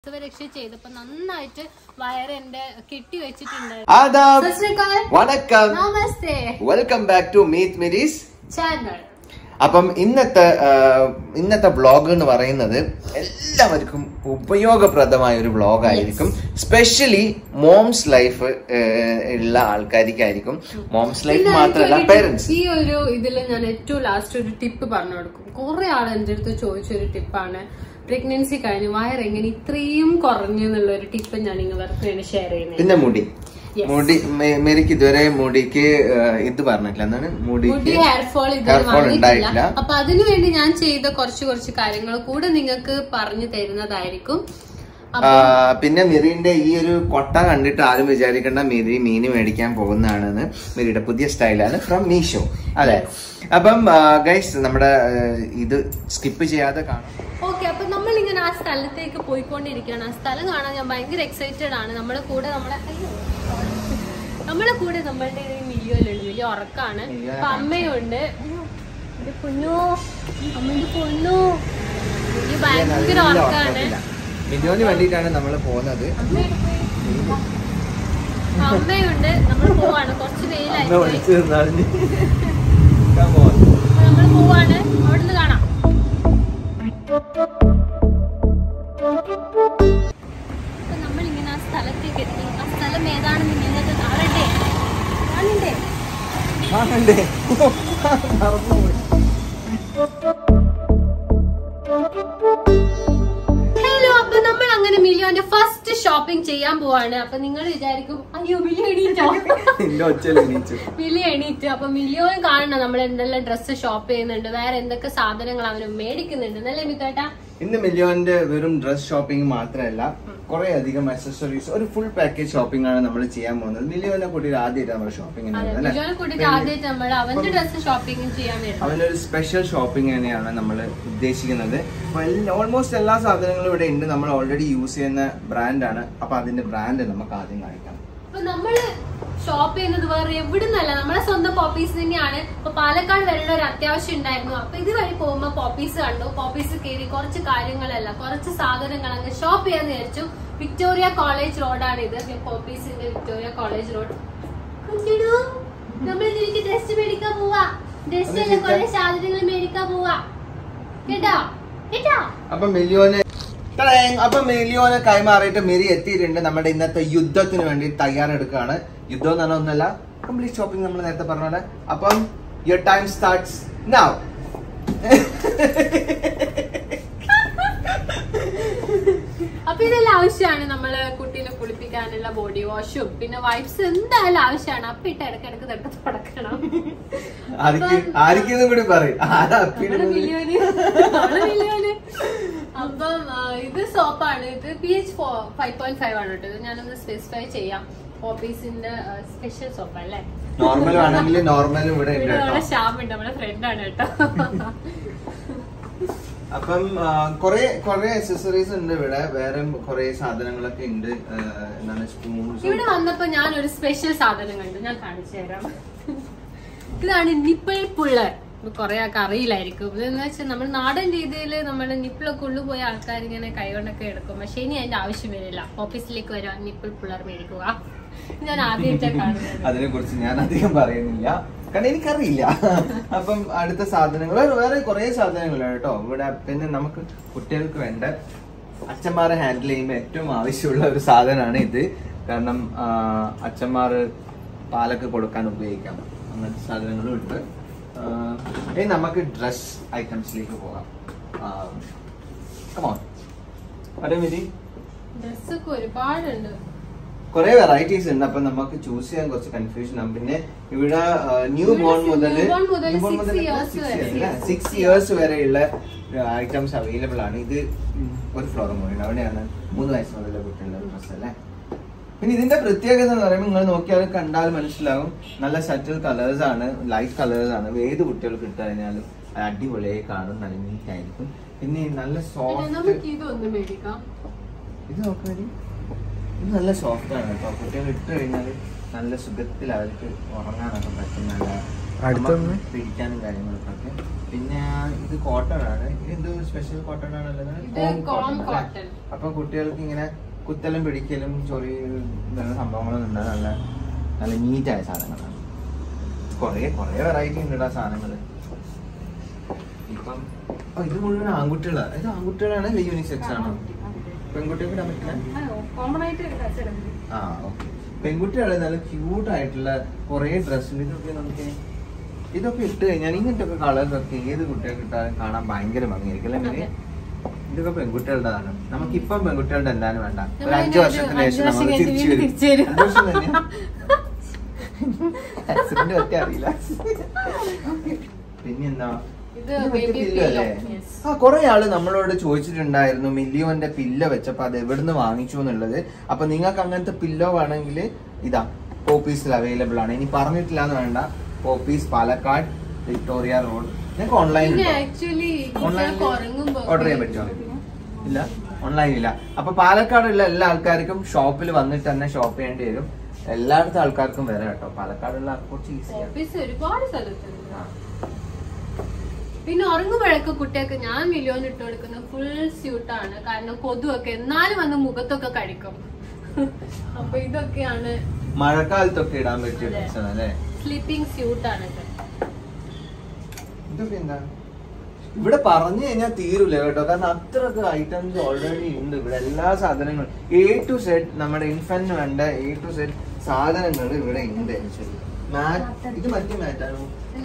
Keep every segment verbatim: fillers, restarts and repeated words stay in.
രക്ഷ ചെയ്തപ്പോ നന്നായിട്ട് വയറെന്റെ കെട്ടി വെച്ചിട്ടുണ്ടായിരുന്നു. വെൽക്കം ബാക്ക് ടു മീത്ത് മിരീസ് ചാനൽ. അപ്പം ഇന്നത്തെ ഇന്നത്തെ വ്ളോഗ് എന്ന് പറയുന്നത് എല്ലാവർക്കും ഉപയോഗപ്രദമായ ഒരു വ്ളോഗ് ആയിരിക്കും. സ്പെഷ്യലി മോംസ് ലൈഫ് ഉള്ള ആൾക്കാർക്കായിരിക്കും. മോംസ് ലൈഫ് മാത്രമല്ല, പേരൻസ്. ഈ ഒരു ഇതില് ഞാൻ ഏറ്റവും ലാസ്റ്റ് ഒരു ടിപ്പ് പറഞ്ഞു കൊടുക്കും. കുറെ ആൾ എന്റെ അടുത്ത് ചോദിച്ചൊരു ടിപ്പാണ്, പ്രഗ്നൻസി കഴിഞ്ഞ് വയറെങ്ങനെ ഇത്രയും കുറഞ്ഞു എന്നുള്ള ഒരു ടിപ്പ് ഞാൻ നിങ്ങൾക്ക് വേണ്ടി ഷെയർ ചെയ്യുന്നത്. പിന്നെ മുടി മുടി മേരിക്ക് ഇതുവരെ മുടിക്ക് ഇത് പറഞ്ഞിട്ടില്ല, എന്താണ് മുടി ഹെയർ ഫോൾ ഇതുവരെ വന്നിട്ടില്ല. അപ്പൊ അതിനുവേണ്ടി ഞാൻ ചെയ്ത കുറച്ച് കുറച്ച് കാര്യങ്ങൾ കൂടെ നിങ്ങൾക്ക് പറഞ്ഞു തരുന്നതായിരിക്കും. പിന്നെ മിറിന്റെ ഈ ഒരു കൊട്ട കണ്ടിട്ട് ആരും വിചാരിക്കേണ്ട മിരി മീന് മേടിക്കാൻ പോകുന്നതാണെന്ന്. മിരിയുടെ പുതിയ സ്റ്റൈലാണ് ഫ്രം മീഷോ. അതെ, അപ്പം ഗൈസ് നമ്മുടെ ഇത് സ്കിപ്പ് ചെയ്യാതെ കാണാം. ഓക്കെ, അപ്പൊ നമ്മൾ ഇങ്ങനെ ആ സ്ഥലത്തേക്ക് പോയിക്കൊണ്ടിരിക്കുകയാണ്. ആ സ്ഥലം കാണാൻ ഞാൻ ഭയങ്കര എക്സൈറ്റഡ് ആണ്. നമ്മുടെ കൂടെ നമ്മളെ നമ്മളെ കൂടെ നമ്മളുടെ മിലിയോയിലുണ്ട്. മിലിയോ ഉറക്കാണ്. അപ്പൊ അമ്മയുണ്ട്. എന്റെ പൊന്നോ, അമ്മന്റെ പൊന്നോ, മിലിയോ ഭയങ്കര ഉറക്കാണ്. മിലിയോന് വേണ്ടിയിട്ടാണ് നമ്മൾ പോകുന്നത്. അമ്മയുണ്ട്. നമ്മൾ പോവാണ്. കുറച്ച് വെയിലായി നമ്മൾ പോവാണ്. അവിടുന്ന് കാണാം. അപ്പൊ നമ്മളിങ്ങനെ ആ സ്ഥലത്തേക്ക് എത്തി. ആ സ്ഥലം ഏതാണെന്ന് നിങ്ങൾക്ക് കാണണ്ടേ കാണണ്ടേ കാണണ്ടേ ഹലോ. അപ്പൊ നമ്മൾ അങ്ങനെ മിലിയോന്റെ ഫസ്റ്റ് ഷോപ്പിംഗ് ചെയ്യാൻ പോവാണ്. അപ്പൊ നിങ്ങൾ വിചാരിക്കും, അയ്യോ മിലിയോ എണീറ്റോ? മിലിയോ എണീറ്റു. അപ്പൊ മിലിയോയും കാണണം നമ്മൾ എന്തെല്ലാം ഡ്രസ്സ് ഷോപ്പ് ചെയ്യുന്നുണ്ട്, വേറെ എന്തൊക്കെ സാധനങ്ങൾ അവന് മേടിക്കുന്നുണ്ട് എന്നല്ലേ മിത്തോട്ടാ? ഇന്ന് മിലിയോന്റെ വെറും ഡ്രസ് ഷോപ്പിംഗ് മാത്രമല്ല, കുറെ അധികം അക്സസറീസ്, ഒരു ഫുൾ പാക്കേജ് ഷോപ്പിംഗ് ആണ് നമ്മൾ ചെയ്യാൻ പോകുന്നത്. മിലിയോനെ കൂട്ടിയിട്ട് ആദ്യമായിട്ട് നമ്മൾ ഷോപ്പിംഗ് അവനൊരു സ്പെഷ്യൽ ഷോപ്പിംഗ് തന്നെയാണ് നമ്മൾ ഉദ്ദേശിക്കുന്നത്. ഓൾമോസ്റ്റ് എല്ലാ സാധനങ്ങളും ഇവിടെ ഉണ്ട്. നമ്മൾ ഓൾറെഡി യൂസ് ചെയ്യുന്ന ബ്രാൻഡാണ്. അപ്പൊ അതിന്റെ ബ്രാൻഡ് നമുക്ക് ആദ്യം കാണിക്കാം. അപ്പൊ നമ്മള് ഷോപ്പ് ചെയ്യുന്നത് വേറെ എവിടുന്നല്ല, നമ്മളെ സ്വന്തം പോപ്പീസ് തന്നെയാണ്. അപ്പൊ പാലക്കാട് വരേണ്ട ഒരു അത്യാവശ്യം ഉണ്ടായിരുന്നു. അപ്പൊ ഇതുവഴി പോകുമ്പോ പോപ്പീസ് കണ്ടു. പോപ്പീസ് കയറി കുറച്ച് കാര്യങ്ങളല്ല, കുറച്ച് സാധനങ്ങൾ അങ്ങ് ഷോപ്പ് ചെയ്യാന്ന് വിചാരിച്ചു. വിക്ടോറിയ കോളേജ് റോഡാണ് ഇത്. പോപ്പീസിന്റെ വിക്ടോറിയ കോളേജ് റോഡ്. നമ്മൾ ഇതിലേക്ക് ഡ്രസ് മേടിക്കാൻ പോവാ. ഡ്രസ്സിലെ കുറെ സാധനങ്ങൾ മേടിക്കാൻ പോവാ. കേട്ടോ കേട്ടോ അപ്പൊ മിലിയോനെ അപ്പൊ മിലിയോനെ കൈമാറിയിട്ട് മിരി എത്തിയിട്ടുണ്ട്. നമ്മുടെ ഇന്നത്തെ യുദ്ധത്തിന് വേണ്ടി തയ്യാറെടുക്കുകയാണ്. യുദ്ധം എന്ന് പറഞ്ഞാൽ ഒന്നല്ല, കംപ്ലീറ്റ് ഷോപ്പിംഗ് നമ്മൾ നേരത്തെ പറഞ്ഞ. അപ്പം യുവർ ടൈം സ്റ്റാർട്ട്സ് നൗ. അപ്പൊ ഇതെല്ലാം ആവശ്യമാണ്. നമ്മള് കുട്ടീനെ കുളിപ്പിക്കാനുള്ള ബോഡി വാഷും പിന്നെ വൈപ്സ് എന്തായാലും ആവശ്യമാണ്. അപ്പൊ ഇട്ട് ഇടക്കിടക്ക് തൊട്ട് തുടക്കണം. കൂടി പറയും. അപ്പം ഇത് സോപ്പാണ്. ഇത് P H five point five ആണ് കേട്ടോ. ഇത് ഞാനൊന്ന് സ്പെസിഫൈ ചെയ്യാം. പോപ്പീസിന്റെ സ്പെഷ്യൽ സോപ്പ് അല്ലേ. നോർമൽ ആണെങ്കിൽ നോർമൽ ഇവിടെ ഷാമുണ്ട്, നമ്മുടെ ഫ്രണ്ടാണ് കേട്ടോ. അപ്പം കൊറേ കൊറേ അക്സസറീസ് ഉണ്ട് ഇവിടെ. വേറെ കൊറേ സാധനങ്ങളൊക്കെ ഉണ്ട്. എന്താണ് സ്പൂൺസ്. ഇവിടെ വന്നപ്പോ ഞാൻ ഒരു സ്പെഷ്യൽ സാധനം കണ്ടു, ഞാൻ കാണിച്ചു തരാം. ഇതാണ് നിപ്പിൾ പുള്ളർ. കൊറേ ആൾക്ക് അറിയില്ലായിരിക്കും. ഇതെന്ന് വെച്ചാൽ നമ്മൾ നാടൻ രീതിയിൽ നമ്മുടെ നിപ്പിളൊക്കെ ഉള്ളുപോയ ആൾക്കാർ ഇങ്ങനെ കൈകൊണ്ടൊക്കെ എടുക്കും. പക്ഷെ ഇനി അതിന്റെ ആവശ്യം വരില്ല. ഓഫീസിലേക്ക് വരാൻ നിപ്പിൾ പുള്ളർ മേടിക്കുക. ഞാൻ ആദ്യമായിട്ടാണ് കാണുന്നത്. അതിനെ കുറിച്ച് ഞാൻ അധികം പറയുന്നില്ല, കാരണം എനിക്കറിയില്ല. അപ്പം അടുത്ത സാധനങ്ങൾ വേറെ കുറെ സാധനങ്ങളാണ് കേട്ടോ ഇവിടെ. പിന്നെ നമുക്ക് കുട്ടികൾക്ക് വേണ്ട അച്ഛന്മാരെ ഹാൻഡിൽ ചെയ്യുമ്പോൾ ഏറ്റവും ആവശ്യമുള്ള ഒരു സാധനമാണ് ഇത്. കാരണം അച്ഛന്മാർ പാലൊക്കെ കൊടുക്കാൻ ഉപയോഗിക്കാം. അങ്ങനത്തെ സാധനങ്ങളും ഉണ്ട്. ഇനി നമുക്ക് ഡ്രസ് ഐറ്റംസിലേക്ക് പോകാം. ഡ്രസ്സൊക്കെ ഒരുപാടുണ്ട്, കുറെ വെറൈറ്റീസ് ഉണ്ട്. അപ്പൊ നമുക്ക് ചൂസ് ചെയ്യാൻ കുറച്ച് കൺഫ്യൂഷൻ ആണ്. പിന്നെ ഇവിടെ ന്യൂ ബോൺ മുതൽ സിക്സ് ഇയേഴ്സ് വരെയുള്ള ഐറ്റംസ് അവൈലബിൾ ആണ്. ഇത് ഒരു ഫ്ലോർ മോഡൽ അവിടെയാണ് മൂന്ന് വയസ്സ് മുതലുള്ള കുട്ടികളുടെ ഡ്രസ് അല്ലേ. പിന്നെ ഇതിന്റെ പ്രത്യേകത എന്ന് പറയുമ്പോൾ നിങ്ങൾ നോക്കിയാൽ കണ്ടാൽ മനസ്സിലാവും, നല്ല സറ്റിൽ കളേഴ്സ് ആണ്, ലൈറ്റ് കളേഴ്സ് ആണ്. ഏത് കുട്ടികൾക്ക് ഇട്ട് കഴിഞ്ഞാലും അടിപൊളിയായി കാണും, നല്ല നീറ്റ് ആയിരിക്കും. പിന്നെ നല്ല സോഫ്റ്റ്. ഇത് നോക്കാൻ ഇത് നല്ല സോഫ്റ്റ് ആണ് കേട്ടോ. കുട്ടികൾ ഇട്ട് കഴിഞ്ഞാൽ നല്ല സുഖത്തിൽ അവർക്ക് ഉറങ്ങാനൊക്കെ പറ്റും. നല്ല പിടിക്കാനും കാര്യങ്ങളൊക്കെ. പിന്നെ ഇത് കോട്ടൺ ആണ്. ഇത് സ്പെഷ്യൽ കോട്ടൺ ആണല്ലോ. അപ്പൊ കുട്ടികൾക്ക് ഇങ്ങനെ കുത്തലും പിടിക്കലും ചൊറി സംഭവങ്ങളൊന്നും ഉണ്ട്. നല്ല നല്ല നീറ്റായ സാധനങ്ങളാണ്. കൊറേ കൊറേ വെറൈറ്റി ഉണ്ട് ആ സാധനങ്ങള്. ഇപ്പം ഇത് മുഴുവൻ ആൺകുട്ടികളാണ്. ഇത് ആൺകുട്ടികളാണ് അല്ലെ യൂണിസെക്സ് ആണോ? പെൺകുട്ടികൾക്ക് ഇടാൻ പറ്റില്ല. ആ ഓക്കെ. പെൺകുട്ടികളെ നല്ല ക്യൂട്ട് ആയിട്ടുള്ള കുറെ ഡ്രസ്സുണ്ട്. ഇതൊക്കെ നമുക്ക് ഇതൊക്കെ ഇട്ട് കഴിഞ്ഞാൽ ഇങ്ങനത്തെ ഒക്കെ കളേഴ്സൊക്കെ ഏത് കുട്ടികൾക്ക് ഇട്ടാലും കാണാൻ ഭയങ്കര ഭംഗിയായിരിക്കും അല്ലെ? ഇതൊക്കെ പെൺകുട്ടികളുടെതാണ്. നമുക്കിപ്പം പെൺകുട്ടികളുടെ എന്തായാലും വേണ്ട. ഒരു അഞ്ചു വർഷത്തിന് ശേഷം നമ്മൾ തിരിച്ചു വരും. അഞ്ചു വർഷം തന്നെയാ അറിയില്ല. പിന്നെന്താ പില്ലോ? ആ കൊറേ ആള് നമ്മളോട് ചോദിച്ചിട്ടുണ്ടായിരുന്നു മില്ലിയോന്റെ പില്ലോ വെച്ചപ്പോ അത് എവിടുന്ന് വാങ്ങിച്ചു എന്നുള്ളത്. അപ്പൊ നിങ്ങൾക്ക് അങ്ങനത്തെ പില്ലോ വേണമെങ്കിൽ ഇതാ പോപ്പീസിൽ അവൈലബിൾ ആണ്. ഇനി പറഞ്ഞിട്ടില്ല എന്ന് വേണ്ട. Poppies Palakkad Victoria road. നിങ്ങൾക്ക് ഓൺലൈൻ ഓർഡർ ചെയ്യാൻ പറ്റുമോ? ഇല്ല, ഓൺലൈൻ ഇല്ല. അപ്പൊ പാലക്കാടുള്ള എല്ലാ ആൾക്കാർക്കും ഷോപ്പിൽ വന്നിട്ട് തന്നെ ഷോപ്പ് ചെയ്യേണ്ടി വരും. എല്ലായിടത്തെ ആൾക്കാർക്കും വരാം കേട്ടോ. പാലക്കാടുള്ള കുറച്ച് ഈസിയാണ്. ഒരുപാട് സ്ഥലത്തുണ്ട്. പിന്നെ ഉറങ്ങുമ്പോഴൊക്കെ കുട്ടികൾക്ക് ഞാൻ മില്യോന് ഇട്ട് കൊടുക്കുന്ന ഫുൾ സ്യൂട്ടാണ്. കാരണം കൊതുവൊക്കെ എന്നാലും വന്ന് മുഖത്തൊക്കെ കഴിക്കും. അപ്പൊ ഇതൊക്കെയാണ് മഴക്കാലത്തൊക്കെ ഇടാൻ പറ്റിയ അല്ലേ? സ്ലീപ്പിംഗ് സ്യൂട്ടാണ് ഇത്. ഇതൊക്കെ എന്താ ഇവിടെ പറഞ്ഞു കഴിഞ്ഞാൽ തീരൂല കേട്ടോ. കാരണം അത്രയൊക്കെ ഐറ്റംസ് ഓൾറെഡി ഉണ്ട് ഇവിടെ. എല്ലാ സാധനങ്ങളും എ ടു സെഡ് നമ്മുടെ ഇൻഫന്റിന് വേണ്ട എ ടു സെഡ് സാധനങ്ങൾ ഇവിടെ ഉണ്ട്. മാറ്റ് ഇത് മറ്റേ മാറ്റാണോ?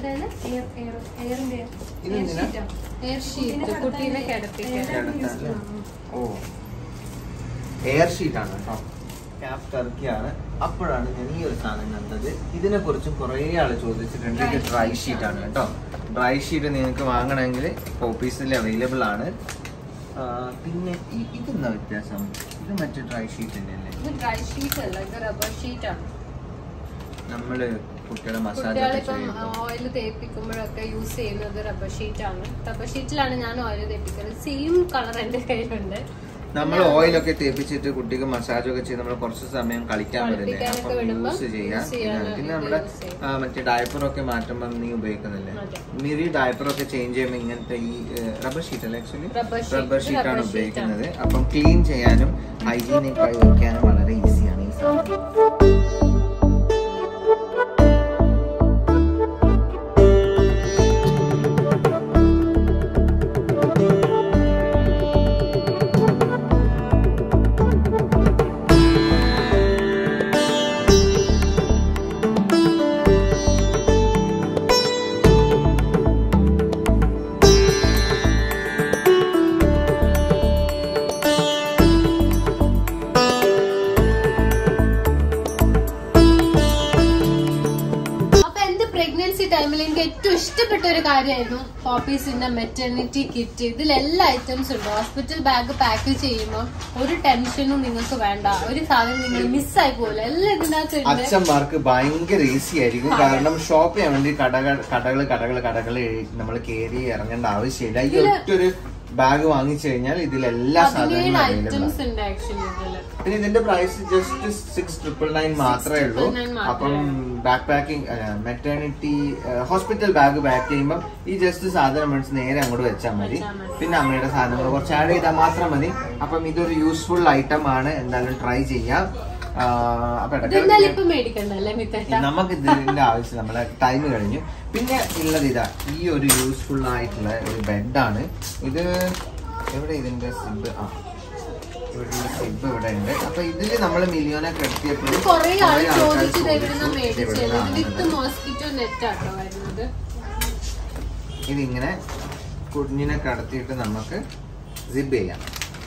ഓ എയർ ഷീറ്റ് ആണ് കേട്ടോ. ക്യാപ് ടർക്കിയാണ്. അപ്പോഴാണ് ഞാൻ ഈ ഒരു സാധനം കണ്ടത്. ഇതിനെ കുറിച്ചും കുറെ ആള് ചോദിച്ചിട്ടുണ്ട്. ഇത് ഡ്രൈ ഷീറ്റ് ആണ് കേട്ടോ. ഡ്രൈ ഷീറ്റ് നിങ്ങൾക്ക് വാങ്ങണമെങ്കിൽ പോപ്പീസിൽ അവൈലബിൾ ആണ്. പിന്നെ ഇതെന്താ വ്യത്യാസം? ഇത് മറ്റേ ഡ്രൈ ഷീറ്റ് തന്നെയല്ലേ? ഡ്രൈ ഷീറ്റ് അല്ല, ഇത് റബ്ബർ ഷീറ്റ് ആണ്. നമ്മള് കുട്ടികളെ മസാജ് ഓയിൽ തേപ്പിക്കുമ്പോഴൊക്കെ യൂസ് ചെയ്യുന്നത് റബ്ബർ ഷീറ്റ് ആണ്. റബ്ബർ ഷീറ്റിലാണ് ഞാൻ ഓയിൽ തേപ്പിക്കുന്നത്. സെയിം കളർ എന്റെ കയ്യിലുണ്ട്. നമ്മൾ ഓയിലൊക്കെ തേപ്പിച്ചിട്ട് കുട്ടിക്ക് മസാജ് ഒക്കെ ചെയ്ത് നമ്മൾ കുറച്ച് സമയം കളിക്കാൻ പറ്റില്ലേ, അപ്പൊ യൂസ് ചെയ്യാം. പിന്നെ നമ്മുടെ മറ്റേ ഡയപ്പറൊക്കെ മാറ്റുമ്പോൾ നീ ഉപയോഗിക്കുന്നില്ലേ? മിരി ഡയപ്പറൊക്കെ ചേഞ്ച് ചെയ്യുമ്പോൾ ഇങ്ങനത്തെ ഈ റബ്ബർ ഷീറ്റ് അല്ലേ? ആക്ച്വലി റബ്ബർ ഷീറ്റാണ് ഉപയോഗിക്കുന്നത്. അപ്പം ക്ലീൻ ചെയ്യാനും ഹൈജീനിക് ആയി വെക്കാനും വളരെ ഈസിയാണ് ഈ സാധനം. ടൈമിൽ എനിക്ക് ഏറ്റവും ഇഷ്ടപ്പെട്ട ഒരു കാര്യമായിരുന്നു പോപ്പീസിന്റെ മെറ്റർണിറ്റി കിറ്റ്. ഇതിൽ എല്ലാ ഐറ്റംസ് ഉണ്ട്. ഹോസ്പിറ്റൽ ബാഗ് പാക്ക് ചെയ്യുമ്പോൾ ഒരു ടെൻഷനും നിങ്ങൾക്ക് വേണ്ട. ഒരു സാധനം നിങ്ങൾ മിസ്സായി പോലെ എല്ലാം ഇതിനകത്ത്. അച്ഛന്മാർക്ക് ഭയങ്കര ഈസി ആയിരിക്കും. കാരണം ഷോപ്പ് ചെയ്യാൻ വേണ്ടി കടകൾ കടകൾ കടകൾ കടകൾ നമ്മൾ കയറി ഇറങ്ങേണ്ട ആവശ്യമില്ല. ഈ ഒറ്റൊരു ബാഗ് വാങ്ങിച്ചു കഴിഞ്ഞാൽ ഇതിലെല്ലാ സാധനങ്ങളും. പിന്നെ ഇതിന്റെ price just six triple nine മാത്രമേ ഉള്ളൂ. അപ്പം back packing maternity hospital bag pack ചെയ്യുമ്പോൾ ഈ ജസ്റ്റ് സാധനം മേടിച്ച് നേരെ അങ്ങോട്ട് വെച്ചാൽ മതി. പിന്നെ അമ്മയുടെ സാധനങ്ങൾ കുറച്ച് ആഡ് ചെയ്താൽ മാത്രം മതി. അപ്പം ഇതൊരു യൂസ്ഫുൾ ഐറ്റം ആണ്. എന്തായാലും ട്രൈ ചെയ്യാം. നമുക്ക് ഇതിന്റെ ആവശ്യം, നമ്മളെ ടൈം കഴിഞ്ഞു. പിന്നെ ഉള്ളത് ഇതാ ഈ ഒരു യൂസ്ഫുൾ ആയിട്ടുള്ള ഒരു ബെഡാണ് ഇത്. എവിടെ ഇതിന്റെ സിബ്? ആ ഇവിടെ സിബ് ഇവിടെ ഉണ്ട്. അപ്പൊ ഇതില് നമ്മള് മില്യോനെ കിടത്തിയപ്പോൾ ഇതിങ്ങനെ കുഞ്ഞിനെ കടത്തിയിട്ട് നമുക്ക് സിബ് ചെയ്യാം.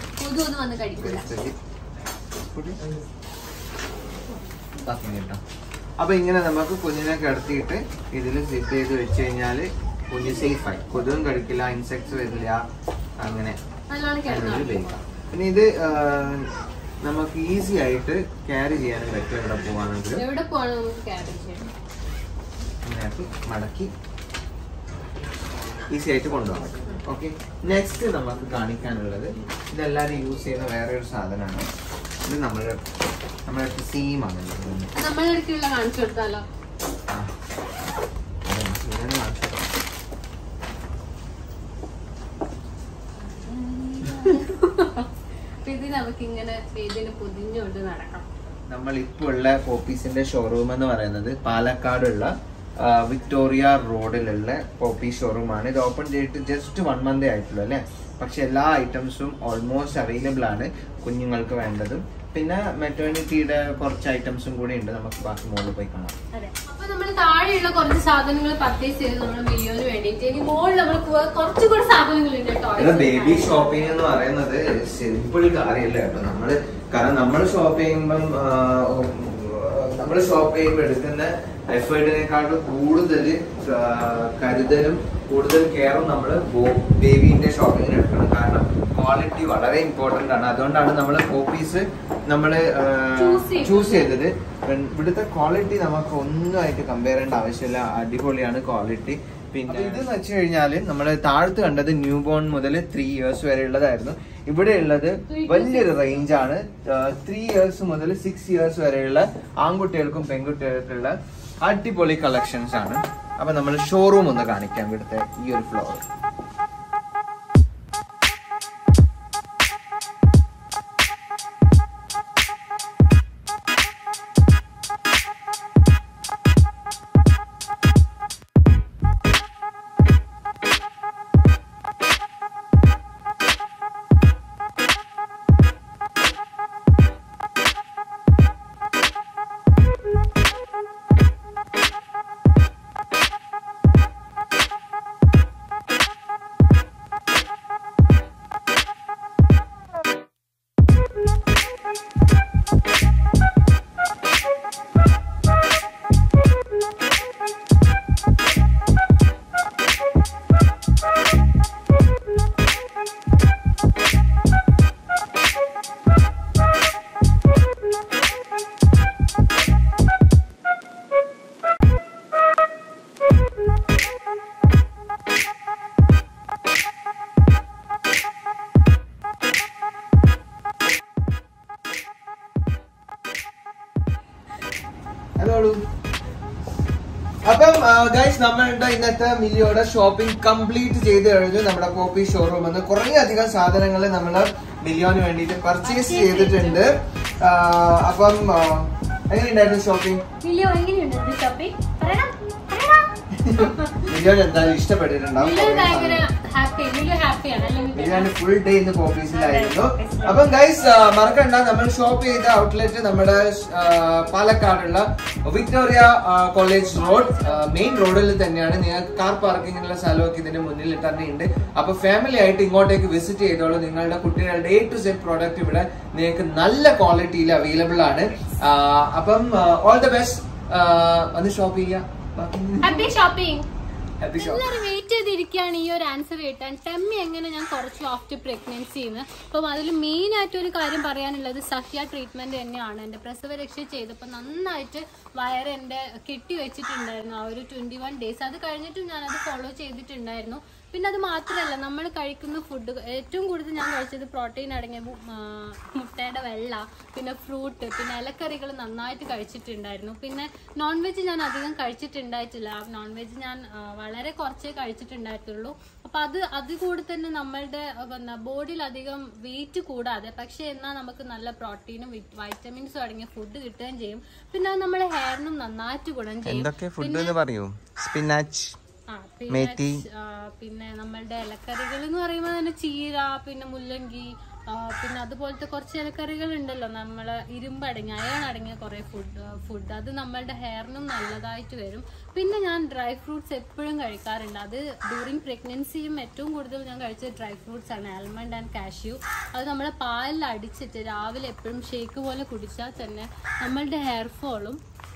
അപ്പൊ ഇങ്ങനെ നമുക്ക് കുഞ്ഞിനെ കിടത്തിയിട്ട് ഇതില് സിബ് ചെയ്ത് വെച്ച് കഴിഞ്ഞാല് കുഞ്ഞ് സേഫായി. കൊതുകും കടിക്കില്ല, ഇൻസെക്ട്സ് വരില്ല. അങ്ങനെ പിന്നെ ഇത് നമുക്ക് ഈസി ആയിട്ട് ക്യാരി ചെയ്യാനും പറ്റും. എവിടെ പോവാണെങ്കിലും മടക്കി ഈസി ആയിട്ട് കൊണ്ടുപോകാൻ പറ്റും. ഓക്കെ, നെക്സ്റ്റ് നമുക്ക് കാണിക്കാനുള്ളത് ഇതെല്ലാവരും യൂസ് ചെയ്യുന്ന വേറെ ഒരു സാധനമാണ്. ഇത് നമ്മുടെ നമ്മുടെ സീമാണ്. നമ്മളെടുക്കുള്ള കാണിച്ചു കൊടുത്താലോ? ഇത് നമുക്ക് ഇങ്ങനെ ഇതിന് പൊതിഞ്ഞുകൊണ്ട് നടക്കാം. നമ്മൾ ഇപ്പോൾ ഉള്ള പോപ്പീസിന്റെ ഷോറൂം എന്ന് പറയുന്നത് പാലക്കാടുള്ള വിക്ടോറിയ റോഡിലുള്ള പോപ്പി ഷോറൂമാണ്. ഇത് ഓപ്പൺ ചെയ്തിട്ട് ജസ്റ്റ് വൺ മന്തേ ആയിട്ടുള്ളൂ അല്ലേ. പക്ഷെ എല്ലാ ഐറ്റംസും ഓൾമോസ്റ്റ് അവൈലബിൾ ആണ് കുഞ്ഞുങ്ങൾക്ക് വേണ്ടതും. പിന്നെ മെറ്റേണിറ്റിയുടെ കുറച്ച് ഐറ്റംസും കൂടി ഉണ്ട്. നമുക്ക് ബാക്കി മുകളിൽ പോയി കാണാം. അപ്പൊ നമ്മൾ താഴെയുള്ള കുറച്ച് സാധനങ്ങൾ പർച്ചേസ് ചെയ്ത് നമ്മുടെ മിലിയോന് വേണ്ടിയിട്ട് ഇനി മുകളിൽ നമ്മൾ കുറച്ച് കൂടെ സാധനങ്ങളുണ്ട് കേട്ടോ. ബേബി ഷോപ്പിംഗ് എന്ന് പറയുന്നത് സിമ്പിൾ കാര്യമല്ല കേട്ടോ. നമ്മള് കാരണം നമ്മൾ ഷോപ്പ് ചെയ്യുമ്പം നമ്മൾ ഷോപ്പ് ചെയ്യുമ്പോൾ എടുക്കുന്ന എഫേർട്ടിനെക്കാളും കൂടുതൽ കരുതലും കൂടുതൽ കെയറും നമ്മൾ ബേബിന്റെ ഷോപ്പിങ്ങിന് എടുക്കണം. കാരണം ക്വാളിറ്റി വളരെ ഇമ്പോർട്ടന്റ് ആണ്. അതുകൊണ്ടാണ് നമ്മൾ പോപ്പീസ് നമ്മൾ ചൂസ് ചെയ്തത്. ഇവിടുത്തെ ക്വാളിറ്റി നമുക്ക് ഒന്നുമായിട്ട് കമ്പയർ ചെയ്യേണ്ട ആവശ്യമില്ല. അടിപൊളിയാണ് ക്വാളിറ്റി. പിന്നെ ഇതെന്ന് വെച്ച് കഴിഞ്ഞാല് നമ്മള് താഴത്ത് കണ്ടത് ന്യൂ ബോൺ മുതൽ ത്രീ ഇയേഴ്സ് വരെ ഉള്ളതായിരുന്നു. ഇവിടെ ഉള്ളത് വലിയൊരു റേഞ്ച് ആണ്. ത്രീ ഇയേഴ്സ് മുതൽ സിക്സ് ഇയേഴ്സ് വരെയുള്ള ആൺകുട്ടികൾക്കും പെൺകുട്ടികൾക്കുള്ള അടിപൊളി കളക്ഷൻസ് ആണ്. അപ്പൊ നമ്മൾ ഷോറൂം ഒന്ന് കാണിക്കാം. ഇവിടുത്തെ ഈ ഒരു ഫ്ലോർ അപ്പം ഗൈസ് നമ്മളുടെ ഇന്നത്തെ മിലിയോടെ ഷോപ്പിംഗ് കംപ്ലീറ്റ് ചെയ്ത് കഴിഞ്ഞു. നമ്മുടെ പോപ്പി ഷോറൂം എന്ന് കുറേ അധികം സാധനങ്ങൾ നമ്മൾ മിലിയോന് വേണ്ടിയിട്ട് പർച്ചേസ് ചെയ്തിട്ടുണ്ട്. അപ്പം എങ്ങനെയുണ്ടായിരുന്നു ഷോപ്പിംഗ്? മിലിയോന് എന്തായാലും ഇഷ്ടപ്പെട്ടിട്ടുണ്ടാവും. ഫുൾ ഡേ ഇന്ന് പോപ്പീസിലായിരുന്നു. അപ്പം ഗൈസ് മറക്കണ്ട, നമ്മൾ ഷോപ്പ് ചെയ്ത ഔട്ട്ലെറ്റ് നമ്മുടെ പാലക്കാടുള്ള വിക്ടോറിയ കോളേജ് റോഡ് മെയിൻ റോഡിൽ തന്നെയാണ്. നിങ്ങൾക്ക് കാർ പാർക്കിങ്ങിനുള്ള സ്ഥലമൊക്കെ ഇതിന്റെ മുന്നിൽ തന്നെ ഉണ്ട്. അപ്പൊ ഫാമിലി ആയിട്ട് ഇങ്ങോട്ടേക്ക് വിസിറ്റ് ചെയ്തോളൂ. നിങ്ങളുടെ കുട്ടികളുടെ എ ടു സെഡ് പ്രോഡക്റ്റ് ഇവിടെ നിങ്ങൾക്ക് നല്ല ക്വാളിറ്റിയിൽ അവൈലബിൾ ആണ്. അപ്പം ഓൾ ദ ബെസ്റ്റ്. വന്ന് ഷോപ്പ് ചെയ്യാം. Happy shopping. എല്ലാവരും വെയിറ്റ് ചെയ്തിരിക്കുകയാണ് ഈ ഒരു ആൻസർ കിട്ടാൻ. ടെമ്മി എങ്ങനെ ഞാൻ കുറച്ച് ആഫ്റ്റർ പ്രഗ്നൻസിന്ന്. അപ്പം അതിൽ മെയിൻ ആയിട്ടൊരു കാര്യം പറയാനുള്ളത് സഹ്യ ട്രീറ്റ്മെന്റ് തന്നെയാണ്. എൻ്റെ പ്രസവരക്ഷ ചെയ്തപ്പോൾ നന്നായിട്ട് വയറ് എൻ്റെ കെട്ടി വെച്ചിട്ടുണ്ടായിരുന്നു ആ ഒരു ട്വന്റി വൺ ഡേയ്സ്. അത് കഴിഞ്ഞിട്ടും ഞാനത് ഫോളോ ചെയ്തിട്ടുണ്ടായിരുന്നു. പിന്നെ അത് മാത്രമല്ല, നമ്മൾ കഴിക്കുന്ന ഫുഡ് ഏറ്റവും കൂടുതൽ ഞാൻ കഴിച്ചത് പ്രോട്ടീൻ അടങ്ങിയ മുട്ടയുടെ വെള്ള, പിന്നെ ഫ്രൂട്ട്, പിന്നെ ഇലക്കറികൾ നന്നായിട്ട് കഴിച്ചിട്ടുണ്ടായിരുന്നു. പിന്നെ നോൺ വെജ് ഞാൻ അധികം കഴിച്ചിട്ടുണ്ടായിട്ടില്ല. നോൺ വെജ് ഞാൻ വളരെ കുറച്ചേ കഴിച്ചിട്ടുണ്ടായിട്ടുള്ളൂ. അപ്പം അത് അത് കൂടി തന്നെ നമ്മളുടെ എന്താ ബോഡിയിൽ അധികം വെയിറ്റ് കൂടാതെ, പക്ഷെ എന്നാൽ നമുക്ക് നല്ല പ്രോട്ടീനും വൈറ്റമിൻസും അടങ്ങിയ ഫുഡ് കിട്ടുകയും ചെയ്യും. പിന്നെ അത് നമ്മുടെ ഹെയറിനും നന്നായിട്ട് ഗുണം ചെയ്യും. സ്പിനാച്ച്, മേത്തി, പിന്നെ നമ്മളുടെ ഇലക്കറികൾ എന്ന് പറയുമ്പോൾ തന്നെ ചീര, പിന്നെ മുല്ലങ്കി, പിന്നെ അതുപോലത്തെ കുറച്ച് ഇലക്കറികൾ ഉണ്ടല്ലോ, നമ്മള് ഇരുമ്പടങ്ങിയ അയൺ അടങ്ങിയ കുറെ ഫുഡ് ഫുഡ് അത് നമ്മളുടെ ഹെയറിനും നല്ലതായിട്ട് വരും. പിന്നെ ഞാൻ ഡ്രൈ ഫ്രൂട്ട്സ് എപ്പോഴും കഴിക്കാറുണ്ട്. അത് ഡ്യൂറിങ് പ്രഗ്നൻസിയും ഏറ്റവും കൂടുതൽ ഞാൻ കഴിച്ചത് ഡ്രൈ ഫ്രൂട്ട്സ് ആണ്, ആൽമണ്ട് ആൻഡ് കാഷ്യൂ. അത് നമ്മളെ പാലിൽ അടിച്ചിട്ട് രാവിലെ എപ്പോഴും ഷേക്ക് പോലെ കുടിച്ചാൽ തന്നെ നമ്മളുടെ ഹെയർ ഫോളും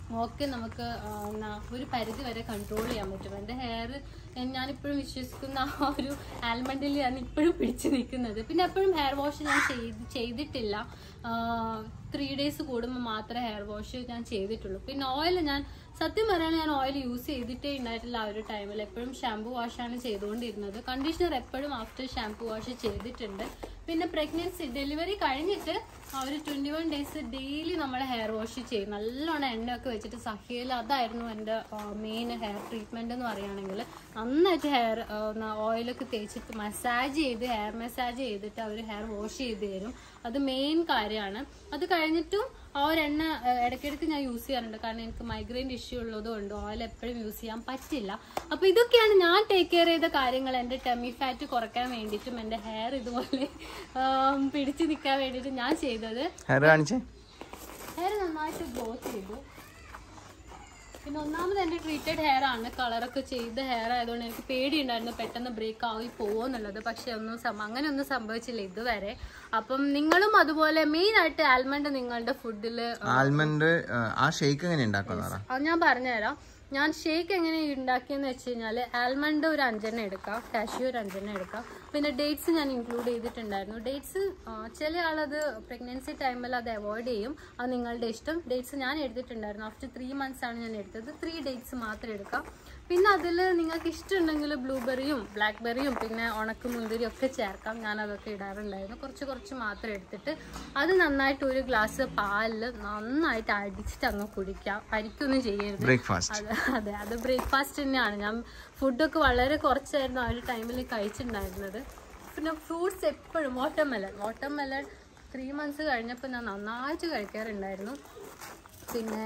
ഒക്കെ നമുക്ക് ഒരു പരിധി വരെ കൺട്രോൾ ചെയ്യാൻ പറ്റും. എൻ്റെ ഹെയർ ഞാനിപ്പോഴും വിശ്വസിക്കുന്ന ആ ഒരു ആൽമണ്ടിലാണ് ഇപ്പോഴും പിടിച്ചു നിൽക്കുന്നത്. പിന്നെ എപ്പോഴും ഹെയർ വാഷ് ഞാൻ ചെയ്ത് ചെയ്തിട്ടില്ല ത്രീ ഡേയ്സ് കൂടുമ്പോൾ മാത്രമേ ഹെയർ വാഷ് ഞാൻ ചെയ്തിട്ടുള്ളൂ. പിന്നെ ഓയിൽ ഞാൻ സത്യം പറയുകയാണെങ്കിൽ ഞാൻ ഓയിൽ യൂസ് ചെയ്തിട്ടേ ഉണ്ടായിട്ടില്ല ആ ഒരു ടൈമിൽ. എപ്പോഴും ഷാംപൂ വാഷാണ് ചെയ്തുകൊണ്ടിരുന്നത്. കണ്ടീഷണർ എപ്പോഴും ആഫ്റ്റർ ഷാംപൂ വാഷ് ചെയ്തിട്ടുണ്ട്. പിന്നെ പ്രഗ്നൻസി ഡെലിവറി കഴിഞ്ഞിട്ട് ആ ഒരു ട്വൻറ്റി വൺ ഡേയ്സ് ഡെയിലി നമ്മൾ ഹെയർ വാഷ് ചെയ്യും. നല്ലോണം എണ്ണയൊക്കെ വെച്ചിട്ട് സഹിയിൽ അതായിരുന്നു എൻ്റെ മെയിൻ ഹെയർ ട്രീറ്റ്മെൻറ്റ് എന്ന് പറയുകയാണെങ്കിൽ. നന്നായിട്ട് ഹെയർ ഓയിലൊക്കെ തേച്ചിട്ട് മസാജ് ചെയ്ത് ഹെയർ മസാജ് ചെയ്തിട്ട് അവർ ഹെയർ വാഷ് ചെയ്ത് തരും. അത് മെയിൻ കാര്യമാണ്. അത് കഴിഞ്ഞിട്ടും ആ ഒരു എണ്ണ ഇടയ്ക്കിടയ്ക്ക് ഞാൻ യൂസ് ചെയ്യാറുണ്ട്. കാരണം എനിക്ക് മൈഗ്രെയിൻ ഇഷ്യൂ ഉള്ളതുകൊണ്ട് ഓയിൽ എപ്പോഴും യൂസ് ചെയ്യാൻ പറ്റില്ല. അപ്പോൾ ഇതൊക്കെയാണ് ഞാൻ ടേക്ക് കെയർ ചെയ്ത കാര്യങ്ങൾ. എൻ്റെ ടെമ്മി ഫാറ്റ് കുറയ്ക്കാൻ വേണ്ടിയിട്ടും എൻ്റെ ഹെയർ ഇതുപോലെ പിടിച്ചു നിൽക്കാൻ വേണ്ടിയിട്ട് ഞാൻ ചെയ്തത്. ഹെയർ നന്നായിട്ട് ഗ്രോത്ത് ചെയ്തു. പിന്നെ ഒന്നാമത് എൻ്റെ ട്രീറ്റഡ് ഹെയർ ആണ്. കളറൊക്കെ ചെയ്ത ഹെയർ ആയതുകൊണ്ട് എനിക്ക് പേടിയുണ്ടായിരുന്നു പെട്ടെന്ന് ബ്രേക്ക് ആയി പോകുമെന്നുള്ളത്. പക്ഷെ ഒന്നും അങ്ങനെ ഒന്നും സംഭവിച്ചില്ല ഇതുവരെ. അപ്പം നിങ്ങളും അതുപോലെ മെയിൻ ആയിട്ട് ആൽമണ്ട് നിങ്ങളുടെ ഫുഡിൽ ആൽമണ്ട് ആ ഷേക്ക് എങ്ങനെ ഉണ്ടാക്കുന്നത് അത് ഞാൻ പറഞ്ഞുതരാം. ഞാൻ ഷേക്ക് എങ്ങനെ ഉണ്ടാക്കിയെന്ന് വെച്ച് കഴിഞ്ഞാൽ ആൽമണ്ട് ഒരു അഞ്ചെണ്ണം എടുക്കാം, കാഷ്യൂ ഒരു അഞ്ചെണ്ണം എടുക്കാം. പിന്നെ ഡേറ്റ്സ് ഞാൻ ഇൻക്ലൂഡ് ചെയ്തിട്ടുണ്ടായിരുന്നു. ഡേറ്റ്സ് ചില ആളത് പ്രഗ്നൻസി ടൈമിൽ അത് അവോയ്ഡ് ചെയ്യും. അത് നിങ്ങളുടെ ഇഷ്ടം. ഡേറ്റ്സ് ഞാൻ എടുത്തിട്ടുണ്ടായിരുന്നു. ആഫ്റ്റർ ത്രീ മന്ത്സ് ആണ് ഞാൻ എടുത്തത്. ത്രീ ഡേറ്റ്സ് മാത്രം എടുക്കാം. പിന്നെ അതിൽ നിങ്ങൾക്ക് ഇഷ്ടമുണ്ടെങ്കിൽ ബ്ലൂബെറിയും ബ്ലാക്ക്ബെറിയും പിന്നെ ഉണക്ക മുന്തിരിയും ഒക്കെ ചേർക്കാം. ഞാൻ അതൊക്കെ ഇടാറുണ്ടായിരുന്നു. കുറച്ച് കുറച്ച് മാത്രം എടുത്തിട്ട് അത് നന്നായിട്ട് ഒരു ഗ്ലാസ് പാലിൽ നന്നായിട്ട് അടിച്ചിട്ട് അങ്ങ് കുടിക്കാം. അരിക്കൊന്നും ചെയ്യരുത്. ബ്രേക്ക്ഫാസ്റ്റ് അതെ, അത് ബ്രേക്ക്ഫാസ്റ്റ് തന്നെയാണ്. ഞാൻ ഫുഡൊക്കെ വളരെ കുറച്ചായിരുന്നു ആ ഒരു ടൈമിൽ കഴിച്ചിട്ടുണ്ടായിരുന്നത്. പിന്നെ ഫ്രൂട്ട്സ് എപ്പോഴും വാട്ടർമെലൺ വാട്ടർമെലൺ ത്രീ മന്ത്സ് കഴിഞ്ഞപ്പോൾ ഞാൻ നന്നായിട്ട് കഴിക്കാറുണ്ടായിരുന്നു. പിന്നെ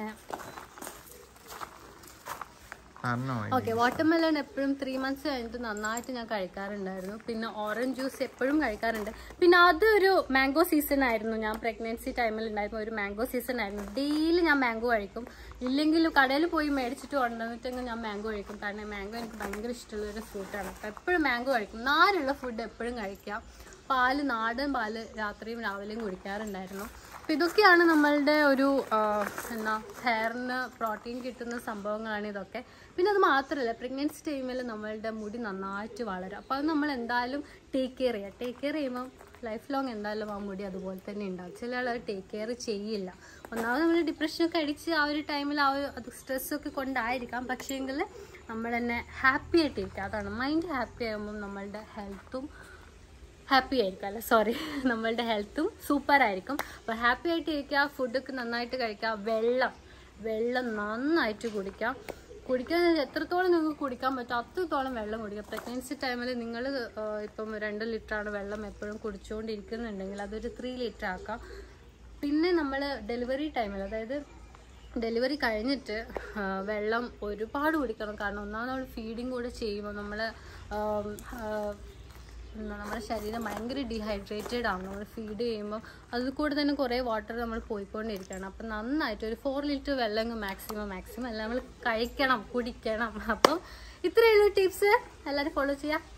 ഓക്കെ, വാട്ടർമെലൺ എപ്പോഴും ത്രീ മന്ത്സ് കഴിഞ്ഞിട്ട് നന്നായിട്ട് ഞാൻ കഴിക്കാറുണ്ടായിരുന്നു. പിന്നെ ഓറഞ്ച് ജ്യൂസ് എപ്പോഴും കഴിക്കാറുണ്ട്. പിന്നെ അതൊരു മാംഗോ സീസൺ ആയിരുന്നു. ഞാൻ പ്രഗ്നൻസി ടൈമിൽ ഉണ്ടായിരുന്ന ഒരു മാംഗോ സീസൺ ആയിരുന്നു. ഡെയിലി ഞാൻ മാംഗോ കഴിക്കും. ഇല്ലെങ്കിൽ കടയിൽ പോയി മേടിച്ചിട്ട് കൊണ്ടുവന്നിട്ടെങ്കിൽ ഞാൻ മാംഗോ കഴിക്കും. കാരണം മാംഗോ എനിക്ക് ഭയങ്കര ഇഷ്ടമുള്ളൊരു ഫ്രൂട്ടാണ്. അപ്പം എപ്പോഴും മാംഗോ കഴിക്കും. നാലുള്ള ഫുഡ് എപ്പോഴും കഴിക്കാം. പാല്, നാടൻ പാല് രാത്രിയും രാവിലെയും കുടിക്കാറുണ്ടായിരുന്നു. അപ്പം ഇതൊക്കെയാണ് നമ്മളുടെ ഒരു എന്താ ഹെയറിന് പ്രോട്ടീൻ കിട്ടുന്ന സംഭവങ്ങളാണ് ഇതൊക്കെ. പിന്നെ അത് മാത്രമല്ല, പ്രഗ്നൻസി ടൈമിൽ നമ്മളുടെ മുടി നന്നായിട്ട് വളരും. അപ്പോൾ അത് നമ്മൾ എന്തായാലും ടേക്ക് കെയർ ചെയ്യുക. ടേക്ക് കെയർ ചെയ്യുമ്പോൾ ലൈഫ് ലോങ് എന്തായാലും ആ മുടി അതുപോലെ തന്നെ ഉണ്ടാവും. ചില ആൾ ടേക്ക് കെയർ ചെയ്യില്ല. ഒന്നാമത് നമ്മൾ ഡിപ്രഷനൊക്കെ അടിച്ച് ആ ഒരു ടൈമിൽ ആ ഒരു അത് സ്ട്രെസ്സൊക്കെ കൊണ്ടായിരിക്കാം. പക്ഷേങ്കിൽ നമ്മൾ തന്നെ ഹാപ്പി ആയിട്ടിരിക്കുക. അതാണ് മൈൻഡ് ഹാപ്പി ആകുമ്പം നമ്മളുടെ ഹെൽത്തും ഹാപ്പി ആയിരിക്കും. അല്ല സോറി നമ്മളുടെ ഹെൽത്തും സൂപ്പർ ആയിരിക്കും. അപ്പോൾ ഹാപ്പി ആയിട്ട് ഇരിക്കുക. ഫുഡൊക്കെ നന്നായിട്ട് കഴിക്കുക. വെള്ളം വെള്ളം നന്നായിട്ട് കുടിക്കാം. കുടിക്കാൻ എത്രത്തോളം നിങ്ങൾക്ക് കുടിക്കാൻ പറ്റും അത്രത്തോളം വെള്ളം കുടിക്കുക. പ്രഗ്നൻസി ടൈമിൽ നിങ്ങൾ ഇപ്പം രണ്ട് ലിറ്ററാണ് വെള്ളം എപ്പോഴും കുടിച്ചുകൊണ്ടിരിക്കുന്നുണ്ടെങ്കിൽ അതൊരു ത്രീ ലിറ്റർ ആക്കാം. പിന്നെ നമ്മൾ ഡെലിവറി ടൈമിൽ, അതായത് ഡെലിവറി കഴിഞ്ഞിട്ട് വെള്ളം ഒരുപാട് കുടിക്കണം. കാരണം ഒന്നാമത് നമ്മൾ ഫീഡിങ് കൂടെ ചെയ്യുമ്പോൾ നമ്മൾ നമ്മുടെ ശരീരം ഭയങ്കര ഡീഹൈഡ്രേറ്റഡ് ആണ്. നമ്മൾ ഫീഡ് ചെയ്യുമ്പോൾ അതിൽ കൂടെ തന്നെ കുറേ വാട്ടർ നമ്മൾ പോയിക്കൊണ്ടിരിക്കുകയാണ്. അപ്പം നന്നായിട്ട് ഒരു ഫോർ ലിറ്റർ വെള്ളം മാക്സിമം മാക്സിമം എല്ലാം നമ്മൾ കഴിക്കണം, കുടിക്കണം. അപ്പം ഇത്രയുള്ള ടിപ്സ് എല്ലാവരും ഫോളോ ചെയ്യാം.